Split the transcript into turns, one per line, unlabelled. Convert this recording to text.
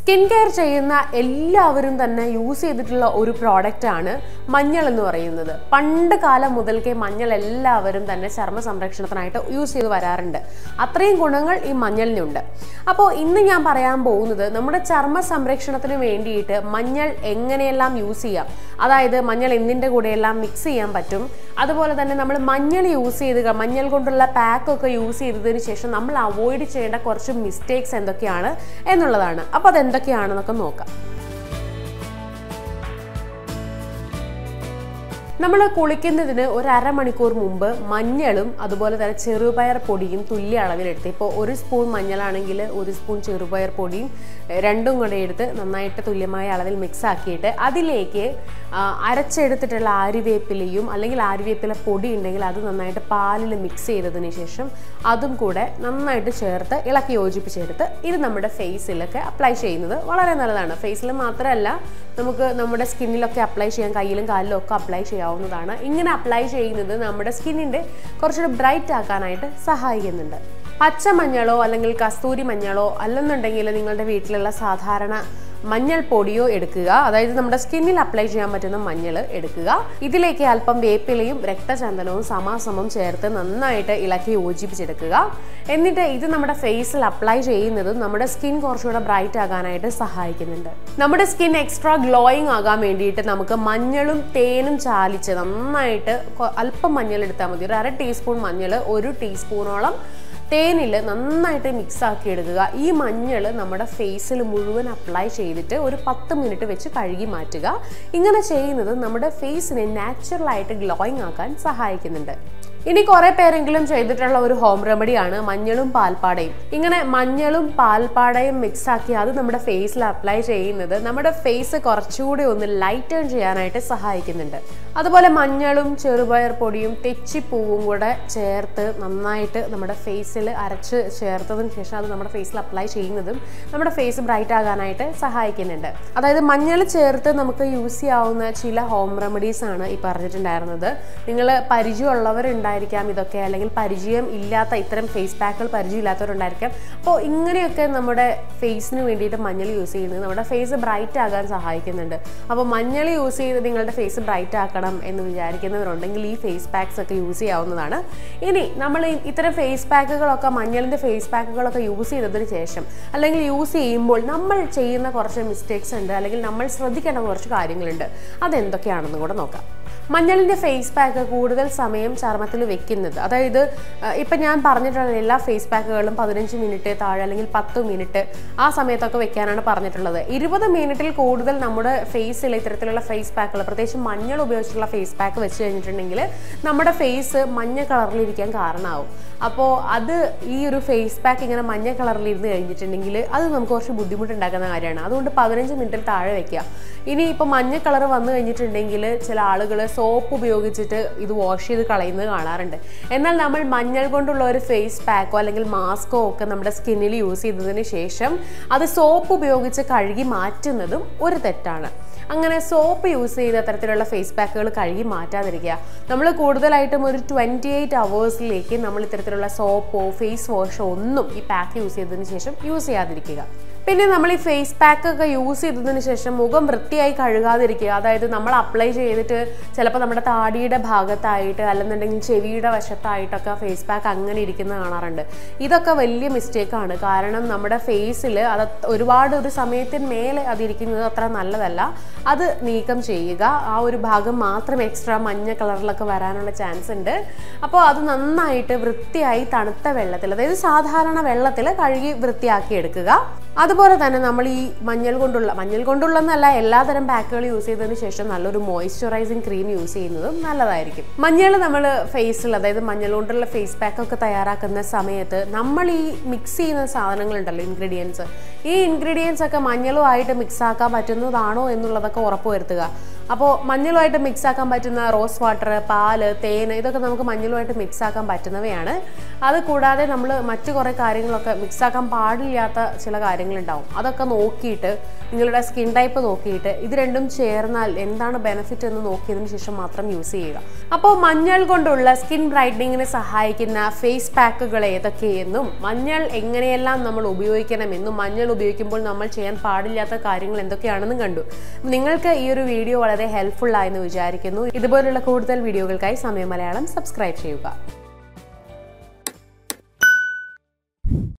Skin care ചെയ്യുന്ന എല്ലാവരും തന്നെ യൂസ് ചെയ്തിട്ടുള്ള ഒരു പ്രോഡക്റ്റ് ആണ് മഞ്ഞൾ എന്ന് പറയുന്നത്. പണ്ട് കാലം മുതൽക്കേ മഞ്ഞൾ എല്ലാവരും തന്നെ ചർമ്മ സംരക്ഷണത്തിനായിട്ട് യൂസ് ചെയ്ത് വരാറുണ്ട്. അത്രയും ഗുണങ്ങൾ ഈ മഞ്ഞളിനുണ്ട്. അപ്പോൾ ഇന്ന് ഞാൻ പറയാൻ പോകുന്നത് നമ്മുടെ ചർമ്മ സംരക്ഷണത്തിന് വേണ്ടിയിട്ട് മഞ്ഞൾ എങ്ങനെയെല്ലാം യൂസ് ചെയ്യാം, അതായത് മഞ്ഞൾ എന്തിൻ്റെ കൂടെയെല്ലാം മിക്സ് ചെയ്യാൻ പറ്റും, അതുപോലെ തന്നെ നമ്മൾ മഞ്ഞൾ യൂസ് ചെയ്ത് മഞ്ഞൾ കൊണ്ടുള്ള പാക്കൊക്കെ യൂസ് ചെയ്തതിന് ശേഷം നമ്മൾ അവോയ്ഡ് ചെയ്യേണ്ട കുറച്ച് മിസ്റ്റേക്സ് എന്തൊക്കെയാണ് എന്നുള്ളതാണ്. അപ്പോൾ അതെന്തൊക്കെയാണെന്നൊക്കെ നോക്കാം. നമ്മൾ കുളിക്കുന്നതിന് ഒരു അരമണിക്കൂർ മുമ്പ് മഞ്ഞളും അതുപോലെ തന്നെ ചെറുപയർ പൊടിയും തുല്യ അളവിലെടുത്ത്, ഇപ്പോൾ 1 സ്പൂൺ മഞ്ഞളാണെങ്കിൽ 1 സ്പൂൺ ചെറുപയർ പൊടിയും രണ്ടും കൂടെ എടുത്ത് നന്നായിട്ട് തുല്യമായ അളവിൽ മിക്സ് ആക്കിയിട്ട് അതിലേക്ക് അരച്ചെടുത്തിട്ടുള്ള ആര്യവേപ്പിലയും അല്ലെങ്കിൽ ആര്യവേപ്പില പൊടി ഉണ്ടെങ്കിൽ അത് നന്നായിട്ട് പാലിൽ മിക്സ് ചെയ്തതിന് ശേഷം അതും കൂടെ നന്നായിട്ട് ചേർത്ത് ഇളക്കി യോജിപ്പിച്ചെടുത്ത് ഇത് നമ്മുടെ ഫേസിലൊക്കെ അപ്ലൈ ചെയ്യുന്നത് വളരെ നല്ലതാണ്. ഫേസിൽ മാത്രമല്ല, നമുക്ക് നമ്മുടെ സ്കിന്നിലൊക്കെ അപ്ലൈ ചെയ്യാൻ, കയ്യിലും കാലിലും ഒക്കെ അപ്ലൈ ചെയ്യാവുന്നതാണ്. ഇങ്ങനെ അപ്ലൈ ചെയ്യുന്നത് നമ്മുടെ സ്കിന്നിൻ്റെ കുറച്ചുകൂടി ബ്രൈറ്റ് ആക്കാനായിട്ട് സഹായിക്കുന്നുണ്ട്. പച്ചമഞ്ഞളോ അല്ലെങ്കിൽ കസ്തൂരി മഞ്ഞളോ അല്ലെന്നുണ്ടെങ്കിൽ നിങ്ങളുടെ വീട്ടിലുള്ള സാധാരണ മഞ്ഞൾ പൊടിയോ എടുക്കുക, അതായത് നമ്മുടെ സ്കിന്നിൽ അപ്ലൈ ചെയ്യാൻ പറ്റുന്ന മഞ്ഞൾ എടുക്കുക. ഇതിലേക്ക് അല്പം വേപ്പിലയും രക്തചന്ദനവും സമാസമം ചേർത്ത് നന്നായിട്ട് ഇളക്കി യോജിപ്പിച്ചെടുക്കുക. എന്നിട്ട് ഇത് നമ്മുടെ ഫേസിൽ അപ്ലൈ ചെയ്യുന്നത് നമ്മുടെ സ്കിൻ കുറച്ചുകൂടെ ബ്രൈറ്റ് ആകാനായിട്ട് സഹായിക്കുന്നുണ്ട്. നമ്മുടെ സ്കിൻ എക്സ്ട്രാ ഗ്ലോയിങ് ആകാൻ വേണ്ടിയിട്ട് നമുക്ക് മഞ്ഞളും തേനും ചാലിച്ച് നന്നായിട്ട് അല്പം മഞ്ഞൾ എടുത്താൽ മതി. ഒരു 1/2 ടീസ്പൂൺ മഞ്ഞൾ 1 ടീസ്പൂണോളം തേനിൽ നന്നായിട്ട് മിക്സ് ആക്കി എടുക്കുക. ഈ മഞ്ഞൾ നമ്മുടെ ഫേസിൽ മുഴുവൻ അപ്ലൈ ചെയ്തിട്ട് ഒരു 10 മിനിറ്റ് വെച്ച് കഴുകി മാറ്റുക. ഇങ്ങനെ ചെയ്യുന്നത് നമ്മുടെ ഫേസിനെ നാച്ചുറലായിട്ട് ഗ്ലോയിങ് ആക്കാൻ സഹായിക്കുന്നുണ്ട്. ഇനി കുറേ പേരെങ്കിലും ചെയ്തിട്ടുള്ള ഒരു ഹോം റെമഡിയാണ് മഞ്ഞളും പാൽപ്പാടയും. ഇങ്ങനെ മഞ്ഞളും പാൽപ്പാടയും മിക്സ് ആക്കി അത് നമ്മുടെ ഫേസിൽ അപ്ലൈ ചെയ്യുന്നത് നമ്മുടെ ഫേസ് കുറച്ചുകൂടി ഒന്ന് ലൈറ്റൺ ചെയ്യാനായിട്ട് സഹായിക്കുന്നുണ്ട്. അതുപോലെ മഞ്ഞളും ചെറുപയർ പൊടിയും തെച്ചിപ്പൂവും കൂടെ ചേർത്ത് നന്നായിട്ട് നമ്മുടെ ഫേസിൽ അരച്ച് ചേർത്തതിന് ശേഷം അത് നമ്മുടെ ഫേസിൽ അപ്ലൈ ചെയ്യുന്നതും നമ്മുടെ ഫേസ് ബ്രൈറ്റ് ആകാനായിട്ട് സഹായിക്കുന്നുണ്ട്. അതായത് മഞ്ഞൾ ചേർത്ത് നമുക്ക് യൂസ് ചെയ്യാവുന്ന ചില ഹോം റെമഡീസ് ആണ് ഈ പറഞ്ഞിട്ടുണ്ടായിരുന്നത്. നിങ്ങൾ പരിചയമുള്ളവരുണ്ടായിരിക്കാം ഇതൊക്കെ, അല്ലെങ്കിൽ പരിചയം ഇല്ലാത്ത ഇത്തരം ഫേസ് പാക്കുകൾ പരിചയമില്ലാത്തവരുണ്ടായിരിക്കാം. അപ്പോൾ ഇങ്ങനെയൊക്കെ നമ്മുടെ ഫേസിന് വേണ്ടിയിട്ട് മഞ്ഞൾ യൂസ് ചെയ്യുന്നത് നമ്മുടെ ഫേസ് ബ്രൈറ്റ് ആകാൻ സഹായിക്കുന്നുണ്ട്. അപ്പോൾ മഞ്ഞൾ യൂസ് ചെയ്ത് നിങ്ങളുടെ ഫേസ് ബ്രൈറ്റ് ആക്കണം എന്ന് വിചാരിക്കുന്നവരുണ്ടെങ്കിൽ ഈ ഫേസ് പാക്സ് ഒക്കെ യൂസ് ചെയ്യാവുന്നതാണ്. ഇനി നമ്മൾ ഇത്തരം ഫേസ് പാക്കുകളൊക്കെ, മഞ്ഞളിൻ്റെ ഫേസ് പാക്കുകളൊക്കെ യൂസ് ചെയ്തതിന് ശേഷം അല്ലെങ്കിൽ യൂസ് ചെയ്യുമ്പോൾ നമ്മൾ ചെയ്യുന്ന കുറച്ച് മിസ്റ്റേക്സ് ഉണ്ട്, അല്ലെങ്കിൽ നമ്മൾ ശ്രദ്ധിക്കേണ്ട കുറച്ച് കാര്യങ്ങളുണ്ട്. അതെന്തൊക്കെയാണെന്ന് കൂടെ നോക്കാം. മഞ്ഞളിൻ്റെ ഫേസ് പാക്ക് കൂടുതൽ സമയം ചർമ്മത്തിൽ വെക്കുന്നത്, അതായത് ഇപ്പം ഞാൻ പറഞ്ഞിട്ടുള്ള എല്ലാ ഫേസ് പാക്കുകളും 15 മിനിറ്റ് താഴെ അല്ലെങ്കിൽ 10 മിനിറ്റ് ആ സമയത്തൊക്കെ വെക്കാനാണ് പറഞ്ഞിട്ടുള്ളത്. 20 മിനിറ്റിൽ കൂടുതൽ നമ്മുടെ ഫേസിൽ ഇത്തരത്തിലുള്ള ഫേസ് പാക്കുകൾ, പ്രത്യേകിച്ച് മഞ്ഞൾ ഉപയോഗിച്ചിട്ടുള്ള ഫേസ് പാക്ക് വെച്ച് കഴിഞ്ഞിട്ടുണ്ടെങ്കിൽ നമ്മുടെ ഫേസ് മഞ്ഞ കളറിലിരിക്കാൻ കാരണമാവും. അപ്പോൾ അത് ഈ ഒരു ഫേസ് പാക്ക് ഇങ്ങനെ മഞ്ഞ കളറിലിരുന്ന് കഴിഞ്ഞിട്ടുണ്ടെങ്കിൽ അത് നമുക്ക് കുറച്ച് ബുദ്ധിമുട്ടുണ്ടാക്കുന്ന കാര്യമാണ്. അതുകൊണ്ട് 15 മിനിറ്റിൽ താഴെ വെക്കുക. ഇനി ഇപ്പോൾ മഞ്ഞ കളർ വന്നു കഴിഞ്ഞിട്ടുണ്ടെങ്കിൽ ചില ആളുകൾ സോപ്പ് ഉപയോഗിച്ചിട്ട് ഇത് വാഷ് ചെയ്ത് കളയുന്നത് കാണാറുണ്ട്. എന്നാൽ നമ്മൾ മഞ്ഞൾ കൊണ്ടുള്ള ഒരു ഫേസ് പാക്കോ അല്ലെങ്കിൽ മാസ്കോ ഒക്കെ നമ്മുടെ സ്കിന്നിൽ യൂസ് ചെയ്തതിന് ശേഷം അത് സോപ്പ് ഉപയോഗിച്ച് കഴുകി മാറ്റുന്നതും ഒരു തെറ്റാണ്. അങ്ങനെ സോപ്പ് യൂസ് ചെയ്ത് അത്തരത്തിലുള്ള ഫേസ് പാക്കുകൾ കഴുകി മാറ്റാതിരിക്കുക. നമ്മൾ കൂടുതലായിട്ടും ഒരു 28 അവേഴ്സിലേക്ക് നമ്മൾ ഇത്തരത്തിലുള്ള സോപ്പോ ഫേസ് വാഷോ ഒന്നും ഈ പാക്ക് യൂസ് ചെയ്തതിന് ശേഷം യൂസ് ചെയ്യാതിരിക്കുക. പിന്നെ നമ്മൾ ഈ ഫേസ് പാക്കൊക്കെ യൂസ് ചെയ്തതിന് ശേഷം മുഖം വൃത്തിയായി കഴുകാതിരിക്കുക. അതായത് നമ്മൾ അപ്ലൈ ചെയ്തിട്ട് ചിലപ്പോൾ നമ്മുടെ താടിയുടെ ഭാഗത്തായിട്ട് അല്ലെന്നുണ്ടെങ്കിൽ ചെവിയുടെ വശത്തായിട്ടൊക്കെ ഫേസ് പാക്ക് അങ്ങനെ ഇരിക്കുന്നത് കാണാറുണ്ട്. ഇതൊക്കെ വലിയ മിസ്റ്റേക്കാണ്. കാരണം നമ്മുടെ ഫേസിൽ അത് ഒരുപാട് ഒരു സമയത്തിന് മേലെ അതിരിക്കുന്നത് അത്ര നല്ലതല്ല. അത് നീക്കം ചെയ്യുക. ആ ഒരു ഭാഗം മാത്രം എക്സ്ട്രാ മഞ്ഞ കളറിലൊക്കെ വരാനുള്ള ചാൻസ് ഉണ്ട്. അപ്പോൾ അത് നന്നായിട്ട് വൃത്തിയായി തണുത്ത വെള്ളത്തിൽ, അതായത് സാധാരണ വെള്ളത്തിൽ കഴുകി വൃത്തിയാക്കി എടുക്കുക. അതുപോലെ തന്നെ നമ്മൾ ഈ മഞ്ഞൾ കൊണ്ടുള്ളതെന്നല്ല, എല്ലാതരം പാക്കുകൾ യൂസ് ചെയ്തതിന് ശേഷം നല്ലൊരു മോയ്സ്ചറൈസിങ് ക്രീം യൂസ് ചെയ്യുന്നതും നല്ലതായിരിക്കും. മഞ്ഞൾ നമ്മൾ ഫേസിൽ, അതായത് മഞ്ഞൾ കൊണ്ടുള്ള ഫേസ് പാക്കൊക്കെ തയ്യാറാക്കുന്ന സമയത്ത് നമ്മൾ ഈ മിക്സ് ചെയ്യുന്ന സാധനങ്ങളുണ്ടല്ലോ, ഇൻഗ്രീഡിയൻസ്, ഈ ഇൻഗ്രീഡിയൻസ് ഒക്കെ മഞ്ഞളുമായിട്ട് മിക്സ് ആക്കാൻ പറ്റുന്നതാണോ എന്നുള്ളതൊക്കെ ഉറപ്പുവരുത്തുക. അപ്പോൾ മഞ്ഞളുമായിട്ട് മിക്സ് ആക്കാൻ പറ്റുന്ന റോസ് വാട്ടർ, പാല്, തേൻ ഇതൊക്കെ നമുക്ക് മഞ്ഞളുമായിട്ട് മിക്സ് ആക്കാൻ പറ്റുന്നവയാണ്. അത് കൂടാതെ നമ്മൾ മറ്റു കുറേ കാര്യങ്ങളൊക്കെ മിക്സ് ആക്കാൻ പാടില്ലാത്ത ചില കാര്യങ്ങളുണ്ടാവും. അതൊക്കെ നോക്കിയിട്ട് നിങ്ങളുടെ സ്കിൻ ടൈപ്പ് നോക്കിയിട്ട് ഇത് രണ്ടും ചേർന്നാൽ എന്താണ് ബെനിഫിറ്റ് എന്ന് നോക്കിയതിന് ശേഷം മാത്രം യൂസ് ചെയ്യുക. അപ്പോൾ മഞ്ഞൾ കൊണ്ടുള്ള സ്കിൻ ബ്രൈറ്റനിങ്ങിന് സഹായിക്കുന്ന ഫേസ് പാക്കുകൾ ഏതൊക്കെയെന്നും മഞ്ഞൾ എങ്ങനെയെല്ലാം നമ്മൾ ഉപയോഗിക്കണമെന്നും മഞ്ഞൾ ഉപയോഗിക്കുമ്പോൾ നമ്മൾ ചെയ്യാൻ പാടില്ലാത്ത കാര്യങ്ങൾ എന്തൊക്കെയാണെന്നും കണ്ടു. നിങ്ങൾക്ക് ഈ ഒരു വീഡിയോ വളരെ ഹെൽപ്ഫുൾ ആയെന്ന് വിചാരിക്കുന്നു. ഇതുപോലുള്ള കൂടുതൽ വീഡിയോകൾക്കായി സമയം മലയാളം സബ്സ്ക്രൈബ് ചെയ്യുക.